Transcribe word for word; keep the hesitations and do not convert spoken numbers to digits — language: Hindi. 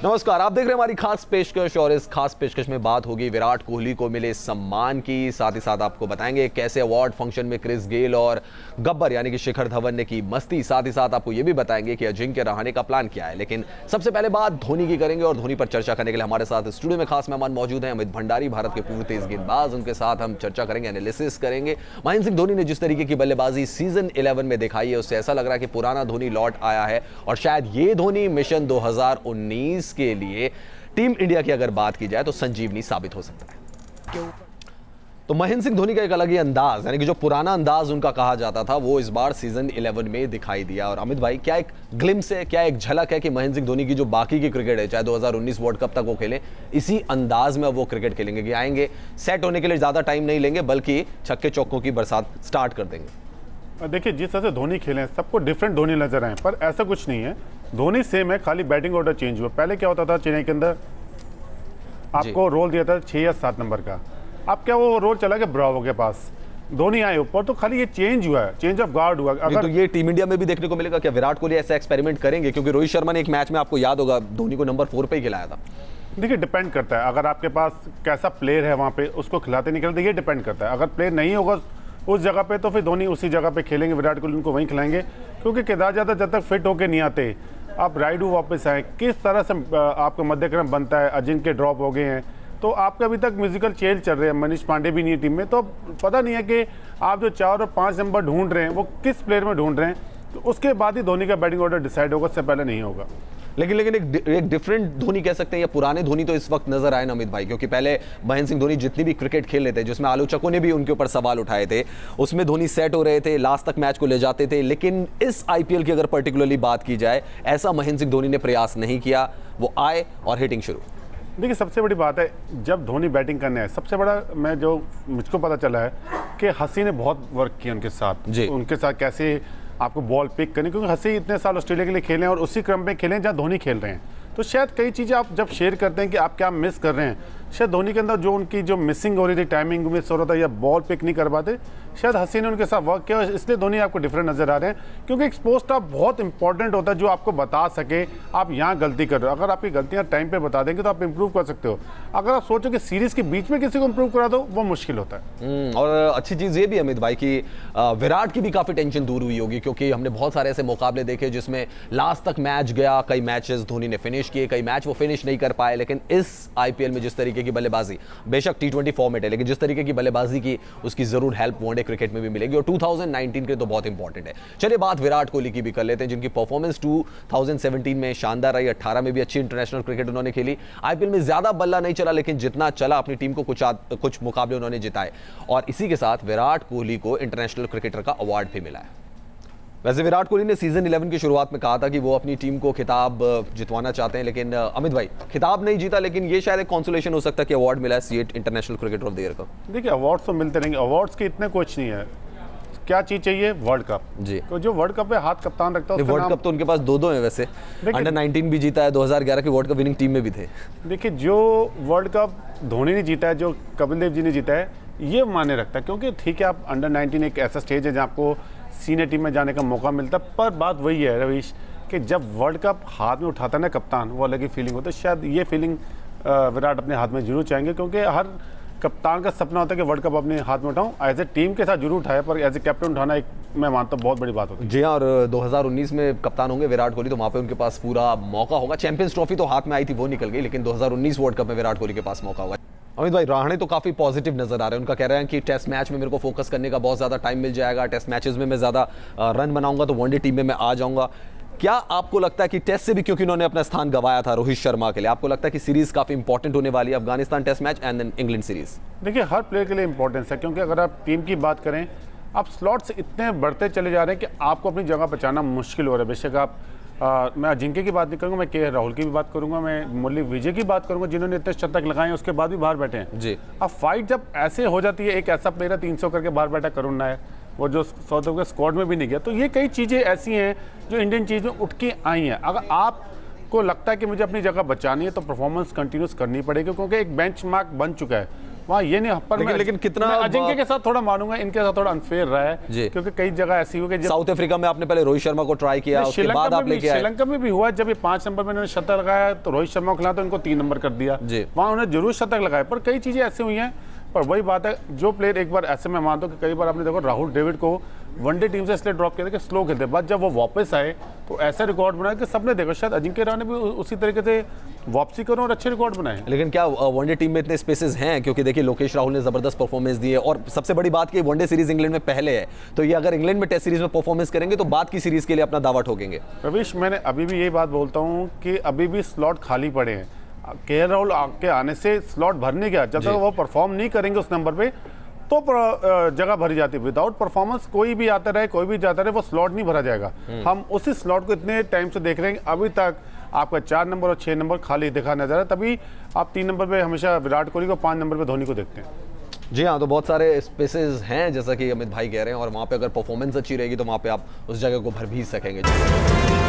नमस्कार, आप देख रहे हैं हमारी खास पेशकश और इस खास पेशकश में बात होगी विराट कोहली को मिले सम्मान की। साथ ही साथ आपको बताएंगे कैसे अवार्ड फंक्शन में क्रिस गेल और गब्बर यानी कि शिखर धवन ने की मस्ती। साथ ही साथ आपको यह भी बताएंगे कि अजिंक्य रहाणे का प्लान क्या है। लेकिन सबसे पहले बात धोनी की करेंगे और धोनी पर चर्चा करने के लिए हमारे साथ स्टूडियो में खास मेहमान मौजूद हैं अमित भंडारी, भारत के पूर्व तेज गेंदबाज। उनके साथ हम चर्चा करेंगे, एनालिसिस करेंगे। महेंद्र सिंह धोनी ने जिस तरीके की बल्लेबाजी सीजन इलेवन में दिखाई है उससे ऐसा लग रहा है कि पुराना धोनी लौट आया है और शायद ये धोनी मिशन दो हजार उन्नीस के लिए टीम इंडिया की अगर बात की जाए तो संजीवनी साबित हो सकता है। तो महेंद्र सिंह धोनी का एक अलग ही अंदाज, यानी कि जो पुराना अंदाज उनका कहा जाता था वो इस बार सीजन इलेवन में दिखाई दिया। और अमित भाई, क्या एक ग्लिम्स है, क्या एक झलक है कि महेंद्र सिंह धोनी की जो बाकी की क्रिकेट है, चाहे दो हज़ार उन्नीस वर्ल्ड कप तक वो खेलें, इसी अंदाज में वो क्रिकेट खेलेंगे कि आएंगे, सेट होने के लिए ज्यादा टाइम नहीं लेंगे बल्कि छक्के चौकों की बरसात स्टार्ट कर देंगे। देखिए, जिस तरह से धोनी खेले सबको डिफरेंट धोनी नजर आए, पर ऐसा कुछ नहीं है। धोनी सेम है, खाली बैटिंग ऑर्डर चेंज हुआ। पहले क्या होता था चेन्नई के अंदर, आपको रोल दिया था छह या सात नंबर का, अब क्या वो रोल चला गया ब्रावो के पास, धोनी आए ऊपर, तो खाली ये चेंज हुआ है, चेंज ऑफ गार्ड हुआ। अगर तो ये टीम इंडिया में भी देखने को मिलेगा क्या? विराट कोहली ऐसा एक्सपेरिमेंट करेंगे? क्योंकि रोहित शर्मा ने एक मैच में, आपको याद होगा, धोनी को नंबर फोर पे ही खिलाया था। देखिए, डिपेंड करता है, अगर आपके पास कैसा प्लेयर है वहाँ पे, उसको खिलाते नहीं खिलाते, ये डिपेंड करता है। अगर प्लेयर नहीं होगा उस जगह पे तो फिर धोनी उसी जगह पे खेलेंगे, विराट कोहली उनको वहीं खिलाएंगे। क्योंकि केदार जाधव जब तक फिट होके नहीं आते, आप राइडू वापस आए, किस तरह से आपका मध्यक्रम बनता है, अजिंक्य ड्रॉप हो गए हैं, तो आपके अभी तक म्यूजिकल चेल चल रहे हैं, मनीष पांडे भी नहीं है टीम में, तो पता नहीं है कि आप जो चार और पाँच नंबर ढूंढ रहे हैं वो किस प्लेयर में ढूंढ रहे हैं, तो उसके बाद ही धोनी का बैटिंग ऑर्डर डिसाइड होगा, उससे पहले नहीं होगा। लेकिन लेकिन एक, एक डिफरेंट धोनी कह सकते हैं या पुराने धोनी तो इस वक्त नजर आए ना अमित भाई, क्योंकि पहले महेंद्र सिंह धोनी जितनी भी क्रिकेट खेल रहे थे, जिसमें आलोचकों ने भी उनके ऊपर सवाल उठाए थे, उसमें धोनी सेट हो रहे थे, लास्ट तक मैच को ले जाते थे। लेकिन इस आईपीएल की अगर पर्टिकुलरली बात की जाए, ऐसा महेंद्र सिंह धोनी ने प्रयास नहीं किया, वो आए और हिटिंग शुरू। देखिए, सबसे बड़ी बात है जब धोनी बैटिंग करने आए, सबसे बड़ा मैं जो मुझको पता चला है कि हसी ने बहुत वर्क किया उनके साथ, उनके साथ कैसे आपको बॉल पिक करनी, क्योंकि हसी इतने साल ऑस्ट्रेलिया के लिए खेले हैं और उसी क्रम में खेले हैं जहाँ धोनी खेल रहे हैं। तो शायद कई चीज़ें आप जब शेयर करते हैं कि आप क्या मिस कर रहे हैं, शायद धोनी के अंदर जो उनकी जो मिसिंग हो रही थी, टाइमिंग मिस हो रहा था या बॉल पिक नहीं कर पाते, शायद हसी ने उनके साथ वर्क किया, इसलिए धोनी आपको डिफरेंट नजर आ रहे हैं। क्योंकि एक स्पोर्ट्स स्टाफ बहुत इंपॉर्टेंट होता है जो आपको बता सके आप यहाँ गलती कर रहे हो। अगर आपकी गलतियाँ टाइम पे बता देंगे तो आप इंप्रूव कर सकते हो। अगर आप सोचो कि सीरीज के बीच में किसी को इंप्रूव करा दो, वो मुश्किल होता है। और अच्छी चीज़ ये भी अमित भाई की विराट की भी काफ़ी टेंशन दूर हुई होगी, क्योंकि हमने बहुत सारे ऐसे मुकाबले देखे जिसमें लास्ट तक मैच गया, कई मैचेस धोनी ने फिनिश किए, कई मैच वो फिनिश नहीं कर पाए। लेकिन इस आईपीएल में जिस तरीके की बल्लेबाजी, बेशक टी ट्वेंटी फॉर्मेट है, लेकिन जिस तरीके की बल्लेबाजी की उसकी जरूर हेल्प वनडे क्रिकेट में भी मिलेगी और दो हज़ार उन्नीस के तो बहुत इंपॉर्टेंट है। चलिए बात विराट कोहली की भी कर लेते हैं, जिनकी परफॉर्मेंस दो हज़ार सत्रह में शानदार रही, अठारह में भी अच्छी इंटरनेशनल क्रिकेट उन्होंने खेली। आईपीएल में ज्यादा बल्ला नहीं चला, लेकिन जितना चला अपनी टीम को कुछ कुछ मुकाबले उन्होंने जिताए और इसी के साथ विराट कोहली को इंटरनेशनल क्रिकेटर का अवार्ड भी मिला है। वैसे विराट कोहली ने सीजन इलेवन की शुरुआत में कहा था कि वो अपनी टीम को खिताब जितवाना चाहते हैं, लेकिन अमित भाई, खिताब नहीं जीता, लेकिन ये शायद एक कंसोलेशन हो सकता है कि अवार्ड मिला है CEAT international cricketer of the year का। देखिए, अवार्ड्स तो मिलते रहेंगे, अवार्ड्स के इतने कुछ नहीं है। क्या चीज चाहिए? वर्ल्ड कप जी। तो जो वर्ल्ड कप में हाथ कप्तान रखता है, वर्ल्ड कप तो उनके पास दो दो हैं वैसे, अंडर नाइनटीन भी जीता है, दो हज़ार ग्यारह की वर्ल्ड कप विनिंग टीम में भी थे। देखिए, जो वर्ल्ड कप धोनी ने जीता है, जो कपिल देव जी ने जीता है, ये माने रखता है। क्योंकि ठीक है, आप अंडर नाइनटीन एक ऐसा स्टेज है जहाँ आपको सीनियर टीम में जाने का मौका मिलता है, पर बात वही है रवीश कि जब वर्ल्ड कप हाथ में उठाता है ना कप्तान, वो अलग ही फीलिंग होता है। शायद ये फीलिंग विराट अपने हाथ में जरूर चाहेंगे, क्योंकि हर कप्तान का सपना होता है कि वर्ल्ड कप अपने हाथ में उठाऊं। एज ए टीम के साथ जरूर उठाया, पर एज ए कैप्टन उठाना एक मैं मानता हूं बहुत बड़ी बात होती है। जी हाँ, और दो हज़ार उन्नीस में कप्तान होंगे विराट कोहली, तो वहाँ पे उनके पास पूरा मौका होगा। चैंपियंस ट्रॉफी तो हाथ में आई थी, वो निकल गई, लेकिन दो हज़ार उन्नीस वर्ल्ड कप में विराट कोहली के पास मौका होगा। अमित भाई, रहाणे तो काफी पॉजिटिव नजर आ रहे हैं, उनका कह रहे हैं कि टेस्ट मैच में मेरे को फोकस करने का बहुत ज्यादा टाइम मिल जाएगा, टेस्ट मैचेस में मैं ज्यादा रन बनाऊंगा तो वनडे टीम में मैं आ जाऊंगा। क्या आपको लगता है कि टेस्ट से भी, क्योंकि उन्होंने अपना स्थान गंवाया था रोहित शर्मा के लिए, आपको लगता है कि सीरीज काफी इंपॉर्टेंट होने वाली है, Afghanistan test match and then England series? देखिए, हर प्लेयर के लिए इंपॉर्टेंस है, क्योंकि अगर आप टीम की बात करें, आप स्लॉट्स इतने बढ़ते चले जा रहे हैं कि आपको अपनी जगह बचाना मुश्किल हो रहा है। बेशक आप आ, मैं अजिंक्य की बात नहीं करूंगा, मैं के राहुल की भी बात करूंगा, मैं मुरली विजय की बात करूंगा, जिन्होंने इतने शतक लगाए हैं उसके बाद भी बाहर बैठे हैं जी। अब फाइट जब ऐसे हो जाती है, एक ऐसा प्लेयर है तीन सौ करके बाहर बैठा करुण नायर, वो जो साउथ अफ्रीका स्क्वाड में भी नहीं गया, तो ये कई चीज़ें ऐसी हैं जो इंडियन चीज़ में उठ के आई हैं। अगर आपको लगता है कि मुझे अपनी जगह बचानी है तो परफॉर्मेंस कंटिन्यूस करनी पड़ेगी, क्योंकि एक बेंचमार्क बन चुका है। वहाँ ये नहीं पर लेकिन, लेकिन कितना अजिंक्य के साथ थोड़ा मानूंगा, इनके साथ थोड़ा अनफेयर रहा है क्योंकि कई जगह ऐसी हुई कि साउथ अफ्रीका में आपने पहले रोहित शर्मा को ट्राई किया, उसके बाद आप लेके आए। श्रीलंका में भी हुआ, जब ये पांच नंबर में इन्होंने शतक लगाया तो रोहित शर्मा को खिलाया तो इनको तीन नंबर कर दिया, वहाँ उन्होंने जरूर शतक लगाया। पर कई चीजें ऐसी हुई हैं, पर वही बात है जो प्लेयर एक बार ऐसे मैं मानता हूँ कि कई बार आपने देखो राहुल द्रविड़ को वनडे टीम से इसलिए ड्रॉप किया था कि स्लो खेलते, बाद जब वो वापस आए तो ऐसा रिकॉर्ड बनाया कि सबने देखा। शायद अजिंक्य रहाणे भी उसी तरीके से वापसी करो और अच्छे रिकॉर्ड बनाए। लेकिन क्या वनडे टीम में इतने स्पेसेस हैं? क्योंकि देखिए लोकेश राहुल ने जबरदस्त परफॉर्मेंस दी है और सबसे बड़ी बात कि वनडे सीरीज इंग्लैंड में पहले है, तो ये अगर इंग्लैंड में टेस्ट सीरीज में परफॉर्मेंस करेंगे तो बाद की सीरीज के लिए अपना दावा ठोकेंगे। रवीश, मैंने अभी भी यही बात बोलता हूँ कि अभी भी स्लॉट खाली पड़े हैं। के एल राहुल के आने से स्लॉट भरने गया, जब तक वो परफॉर्म नहीं करेंगे उस नंबर पे तो जगह भरी जाती है। विदाउट परफॉर्मेंस कोई भी आता रहे कोई भी जाता रहे वो स्लॉट नहीं भरा जाएगा। हम उसी स्लॉट को इतने टाइम से देख रहे हैं, अभी तक आपका चार नंबर और छह नंबर खाली दिखा नजर है, तभी आप तीन नंबर पे हमेशा विराट कोहली को, पांच नंबर पे धोनी को देखते हैं। जी हाँ, तो बहुत सारे स्पेसेस हैं जैसा कि अमित भाई कह रहे हैं, और वहाँ पे अगर परफॉर्मेंस अच्छी रहेगी तो वहाँ पे आप उस जगह को भर भी सकेंगे।